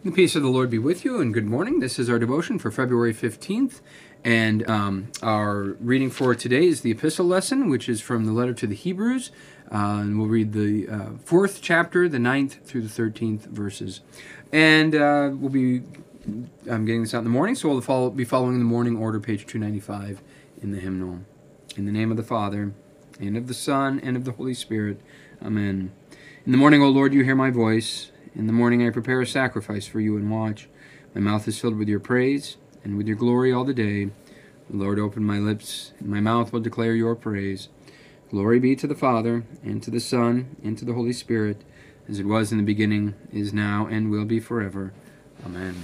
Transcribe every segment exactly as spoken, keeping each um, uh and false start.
The peace of the Lord be with you, and good morning. This is our devotion for February fifteenth, and um, our reading for today is the epistle lesson, which is from the letter to the Hebrews, uh, and we'll read the uh, fourth chapter, the ninth through the thirteenth verses. And uh, we'll be, I'm getting this out in the morning, so we'll follow, be following the morning order, page two ninety-five in the hymnal. In the name of the Father, and of the Son, and of the Holy Spirit. Amen. In the morning, O Lord, you hear my voice. In the morning I prepare a sacrifice for you and watch. My mouth is filled with your praise, and with your glory all the day. The Lord, open my lips, and my mouth will declare your praise. Glory be to the Father, and to the Son, and to the Holy Spirit, as it was in the beginning, is now, and will be forever. Amen.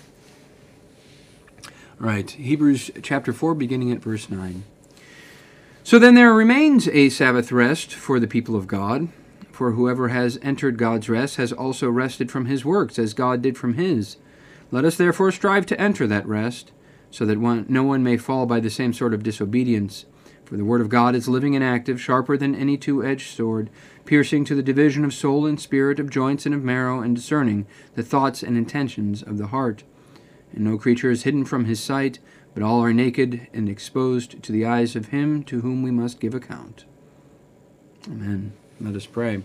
All right, Hebrews chapter four, beginning at verse nine. So then there remains a Sabbath rest for the people of God. For whoever has entered God's rest has also rested from his works, as God did from his. Let us therefore strive to enter that rest, so that one, no one may fall by the same sort of disobedience. For the word of God is living and active, sharper than any two-edged sword, piercing to the division of soul and spirit, of joints and of marrow, and discerning the thoughts and intentions of the heart. And no creature is hidden from his sight, but all are naked and exposed to the eyes of him to whom we must give account. Amen. Let us pray.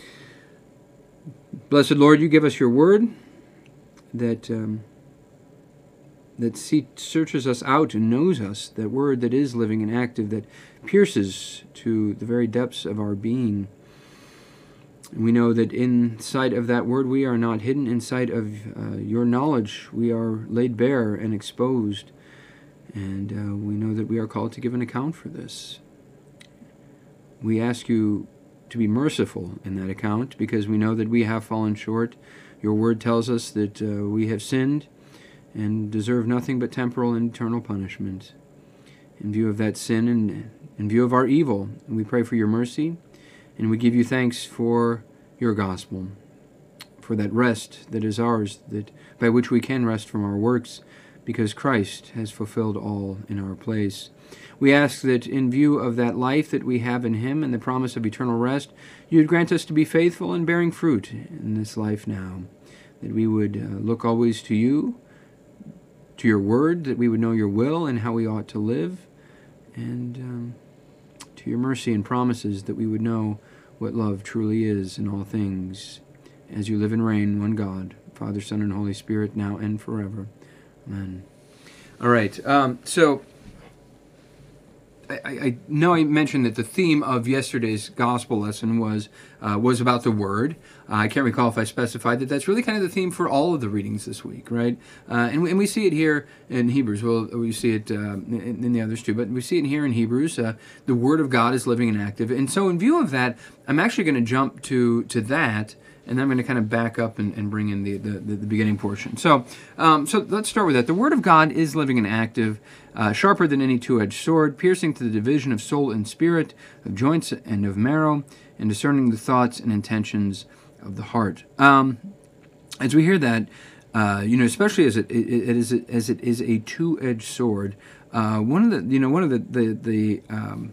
Blessed Lord, you give us your word that um, that see, searches us out and knows us, that word that is living and active, that pierces to the very depths of our being. And we know that inside of that word we are not hidden. Inside of uh, your knowledge we are laid bare and exposed. And uh, we know that we are called to give an account for this. We ask you to be merciful in that account, because we know that we have fallen short. Your word tells us that uh, we have sinned and deserve nothing but temporal and eternal punishment. In view of that sin and in view of our evil, we pray for your mercy, and we give you thanks for your gospel, for that rest that is ours, that by which we can rest from our works, because Christ has fulfilled all in our place. We ask that in view of that life that we have in him and the promise of eternal rest, you would grant us to be faithful and bearing fruit in this life now, that we would uh, look always to you, to your word, that we would know your will and how we ought to live, and um, to your mercy and promises, that we would know what love truly is in all things, as you live and reign, one God, Father, Son, and Holy Spirit, now and forever. Amen. All right, um, so I, I know I mentioned that the theme of yesterday's gospel lesson was uh, was about the Word. Uh, I can't recall if I specified that. That's really kind of the theme for all of the readings this week, right? Uh, and, we, and we see it here in Hebrews. Well, we see it uh, in, in the others too, but we see it here in Hebrews. Uh, the Word of God is living and active. And so in view of that, I'm actually going to jump to, to that, and then I'm going to kind of back up and, and bring in the, the, the beginning portion. So, um, so let's start with that. The Word of God is living and active, uh, sharper than any two-edged sword, piercing to the division of soul and spirit, of joints and of marrow, and discerning the thoughts and intentions of the heart. Um, as we hear that, uh, you know, especially as it, it, it is as it is a two-edged sword. Uh, one of the, you know, one of the the, the um,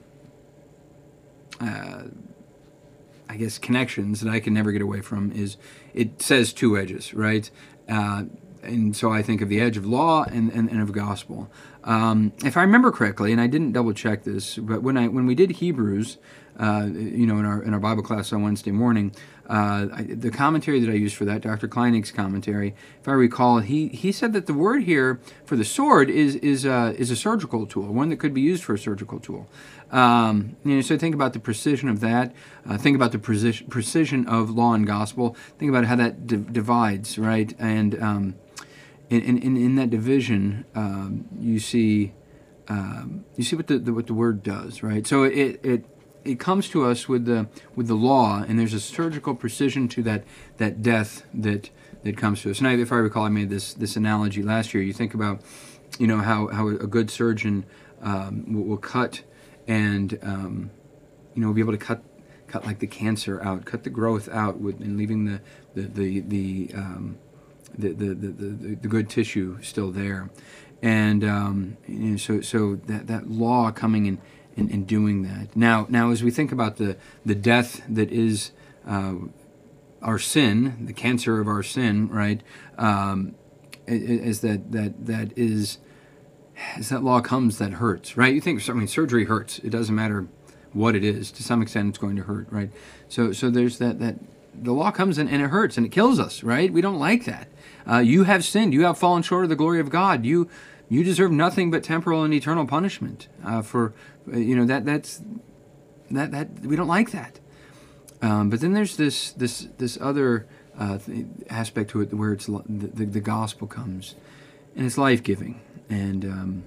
uh, I guess connections that I can never get away from is it says two edges, right? Uh, and so I think of the edge of law and, and, and of gospel. Um, if I remember correctly, and I didn't double check this, but when I when we did Hebrews, uh, you know, in our in our Bible class on Wednesday morning, uh, I, the commentary that I used for that, Doctor Kleinig's commentary, if I recall, he he said that the word here for the sword is is uh, is a surgical tool, one that could be used for a surgical tool. Um, you know, so think about the precision of that. Uh, think about the precision precision of law and gospel. Think about how that di- divides, right? And um, in, in in that division, um, you see um, you see what the, the what the word does, right? So it it it comes to us with the with the law, and there's a surgical precision to that that death that that comes to us. And I, if I recall, I made this this analogy last year. You think about, you know, how how a good surgeon um, will, will cut. And um, you know, be able to cut, cut like the cancer out, cut the growth out, with and leaving the the the the, um, the, the, the, the the good tissue still there. And um, you know, so so that that law coming in and, and doing that. Now now as we think about the the death that is uh, our sin, the cancer of our sin, right, um, is that that that is as that law comes, that hurts, right? You think, I mean, surgery hurts. It doesn't matter what it is. To some extent, it's going to hurt, right? So, so there's that that the law comes in and it hurts and it kills us, right? We don't like that. Uh, you have sinned. You have fallen short of the glory of God. You you deserve nothing but temporal and eternal punishment. Uh, for you know that that's that that we don't like that. Um, but then there's this this this other uh, th- aspect to it where it's the, the, the gospel comes, and it's life giving, and, um,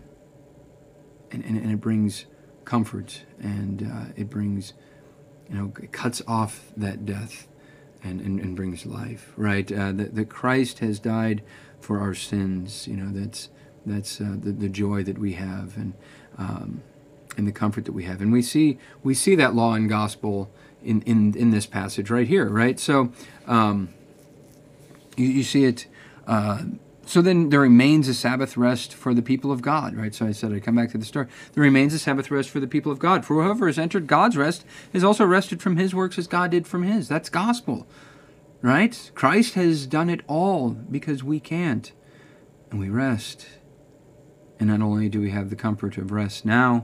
and and and it brings comfort, and uh, it brings, you know, it cuts off that death, and, and, and brings life. Right? Uh, that that Christ has died for our sins. You know, that's that's uh, the the joy that we have, and um, and the comfort that we have, and we see we see that law and gospel in, in, in this passage right here, right? So um, you, you see it. Uh, so then there remains a Sabbath rest for the people of God, right? So I said I'd come back to the story. There remains a Sabbath rest for the people of God. For whoever has entered God's rest is also rested from his works as God did from his. That's gospel, right? Christ has done it all because we can't, and we rest. And not only do we have the comfort of rest now,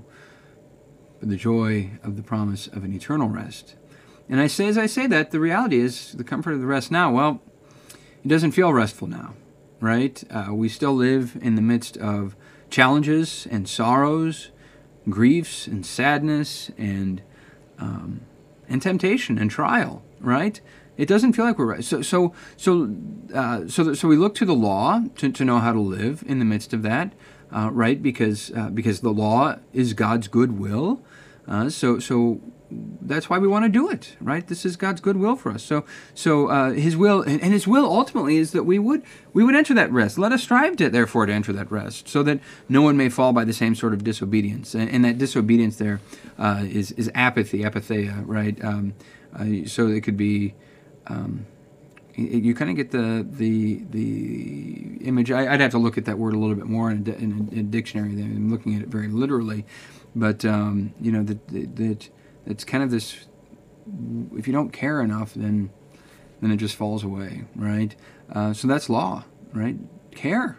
but the joy of the promise of an eternal rest. And I say, as I say that, the reality is the comfort of the rest now, well, it doesn't feel restful now, right? Uh, we still live in the midst of challenges and sorrows, griefs and sadness, and um, and temptation and trial, right? It doesn't feel like we're right. So so so uh, so so we look to the law to, to know how to live in the midst of that, uh, right? Because uh, because the law is God's good will. Uh, so so. That's why we want to do it, right? This is God's good will for us. So, so uh, His will, and, and His will ultimately is that we would we would enter that rest. Let us strive to, therefore, to enter that rest, so that no one may fall by the same sort of disobedience. And, and that disobedience there uh, is is apathy, apatheia, right? Um, uh, so it could be. Um, you kind of get the the the image. I, I'd have to look at that word a little bit more in a, in a, in a dictionary. There, I'm looking at it very literally, but um, you know that that. It's kind of this, if you don't care enough, then then it just falls away, right? Uh, so that's law, right? Care.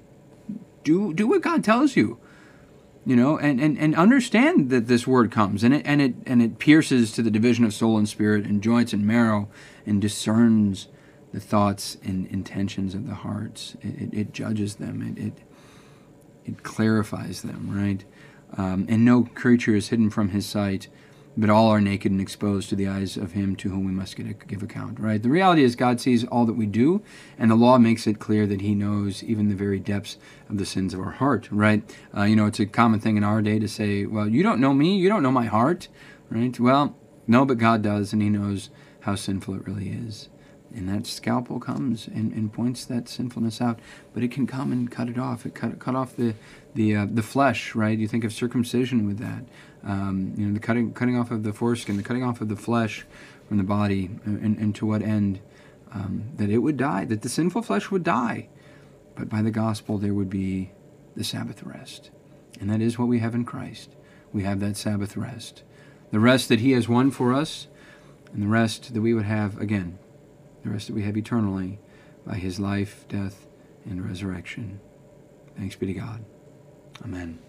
Do do what God tells you, you know, and, and, and understand that this word comes, and it and it and it pierces to the division of soul and spirit and joints and marrow, and discerns the thoughts and intentions of the hearts. It, it, it judges them. It, it it clarifies them, right? Um, and no creature is hidden from His sight, but all are naked and exposed to the eyes of Him to whom we must get a, give account, right? The reality is God sees all that we do, and the law makes it clear that He knows even the very depths of the sins of our heart, right? Uh, you know, it's a common thing in our day to say, well, you don't know me, you don't know my heart, right? Well, no, but God does, and He knows how sinful it really is. And that scalpel comes and, and points that sinfulness out, but it can come and cut it off. It cut cut off the the uh, the flesh, right? You think of circumcision with that, um, you know, the cutting cutting off of the foreskin, the cutting off of the flesh from the body, and, and to what end? Um, that it would die, that the sinful flesh would die, but by the gospel there would be the Sabbath rest, and that is what we have in Christ. We have that Sabbath rest, the rest that He has won for us, and the rest that we would have again. The rest that we have eternally by His life, death, and resurrection. Thanks be to God. Amen.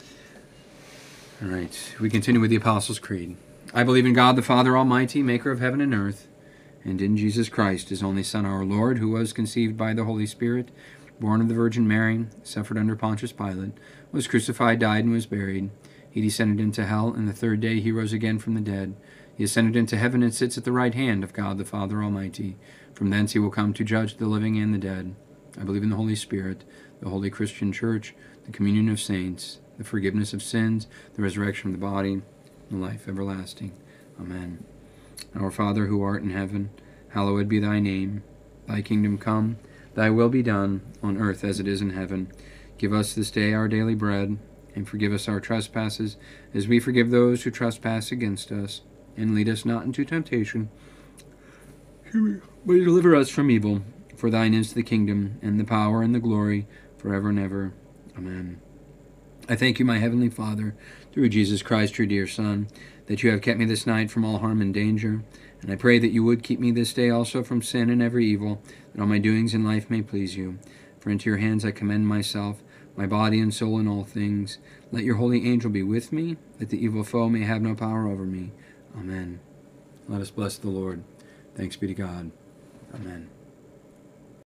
All right, we continue with the Apostles' Creed. I believe in God the Father Almighty, maker of heaven and earth, and in Jesus Christ, His only Son, our Lord, who was conceived by the Holy Spirit, born of the Virgin Mary, suffered under Pontius Pilate, was crucified, died, and was buried. He descended into hell, and the third day He rose again from the dead. He ascended into heaven and sits at the right hand of God the Father Almighty. From thence He will come to judge the living and the dead. I believe in the Holy Spirit, the holy Christian Church, the communion of saints, the forgiveness of sins, the resurrection of the body, and the life everlasting. Amen. Our Father, who art in heaven, hallowed be Thy name. Thy kingdom come, Thy will be done, on earth as it is in heaven. Give us this day our daily bread, and forgive us our trespasses, as we forgive those who trespass against us. And lead us not into temptation, but deliver us from evil. For Thine is the kingdom, and the power, and the glory, forever and ever. Amen. I thank You, my heavenly Father, through Jesus Christ, Your dear Son, that you have kept me this night from all harm and danger. And I pray that you would keep me this day also from sin and every evil, that all my doings in life may please you. For into your hands I commend myself, my body and soul in all things. Let your holy angel be with me, that the evil foe may have no power over me. Amen. Let us bless the Lord. Thanks be to God. Amen.